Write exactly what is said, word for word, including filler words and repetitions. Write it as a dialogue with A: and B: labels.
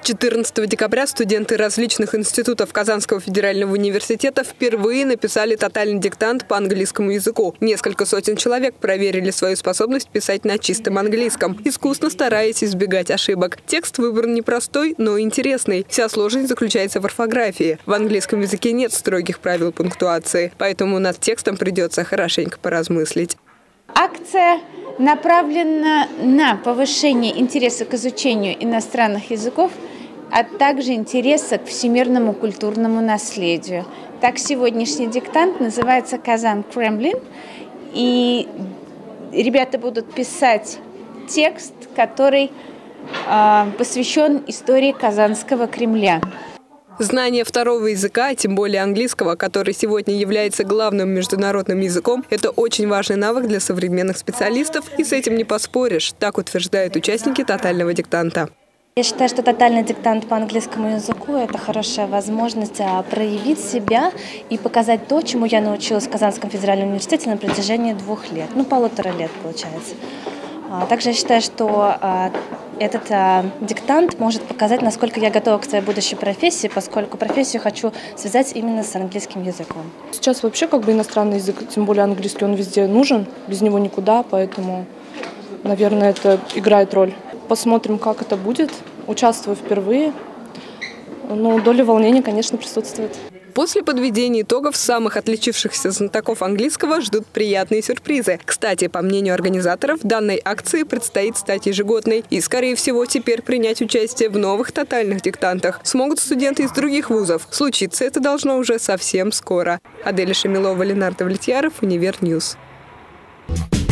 A: четырнадцатого декабря студенты различных институтов Казанского федерального университета впервые написали тотальный диктант по английскому языку. Несколько сотен человек проверили свою способность писать на чистом английском, искусно стараясь избегать ошибок. Текст выбран непростой, но интересный. Вся сложность заключается в орфографии. В английском языке нет строгих правил пунктуации, поэтому над текстом придется хорошенько поразмыслить.
B: Акция направлена на повышение интереса к изучению иностранных языков, а также интереса к всемирному культурному наследию. Так, сегодняшний диктант называется «Казан Кремлин», и ребята будут писать текст, который э, посвящен истории Казанского Кремля.
A: Знание второго языка, а тем более английского, который сегодня является главным международным языком, это очень важный навык для современных специалистов, и с этим не поспоришь, так утверждают участники тотального диктанта.
C: Я считаю, что тотальный диктант по английскому языку – это хорошая возможность проявить себя и показать то, чему я научилась в Казанском федеральном университете на протяжении двух лет, ну полутора лет получается. Также я считаю, что этот диктант может показать, насколько я готова к своей будущей профессии, поскольку профессию хочу связать именно с английским языком.
D: Сейчас вообще как бы иностранный язык, тем более английский, он везде нужен, без него никуда, поэтому, наверное, это играет роль. Посмотрим, как это будет. Участвую впервые. Но доля волнения, конечно, присутствует.
A: После подведения итогов самых отличившихся знатоков английского ждут приятные сюрпризы. Кстати, по мнению организаторов, данной акции предстоит стать ежегодной. И, скорее всего, теперь принять участие в новых тотальных диктантах смогут студенты из других вузов. Случиться это должно уже совсем скоро. Аделя Шамилова, Ленардо Влетьяров, Универньюз.